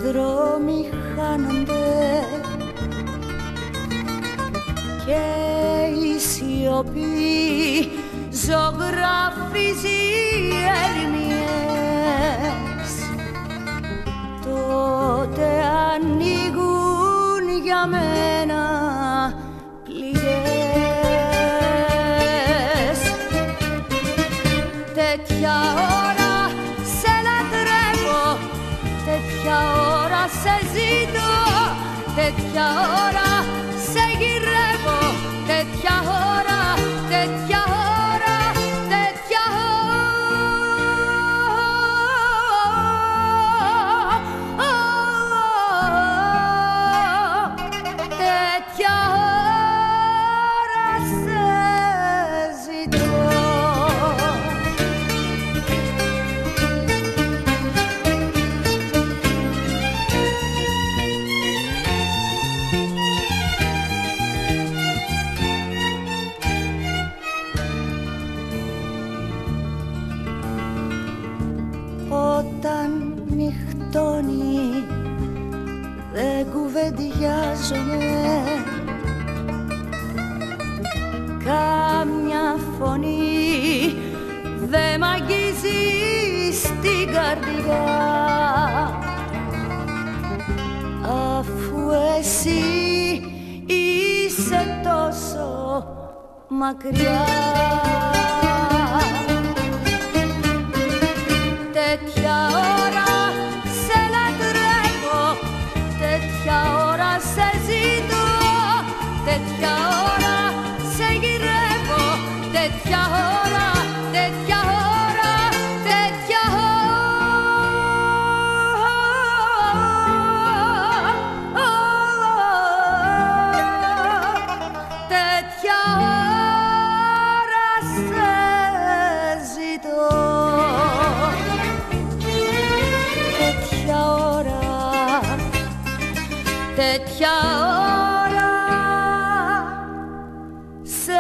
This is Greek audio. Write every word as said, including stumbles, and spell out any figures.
δρόμοι χάνονται και η σιωπή ζωγραφίζει ερημιές. Τότε ανοίγουν για μένα πληγές. Τέτοια ώρα σε λατρεύω, τέτοια ώρα σε ζητώ, τέτοια ώρα σε γυρεύω, τέτοια ώρα, τέτοια ώρα, τέτοια ώρα, τέτοια ώρα σε ζητώ. Όταν νυχτώνει δεν κουβεντιάζομαι, κάμια φωνή δε μ' αγγίζει στην καρδιά, αφού εσύ είσαι τόσο μακριά. Τέτοια ώρα σε λατρεύω, τέτοια ώρα σε ζητώ, τέτοια ώρα σε γυρεύω, τέτοια ώρα, τέτοια ώρα, τέτοια ώρα, τέτοια ώρα σε ζητώ. Τέτοια ώρα σε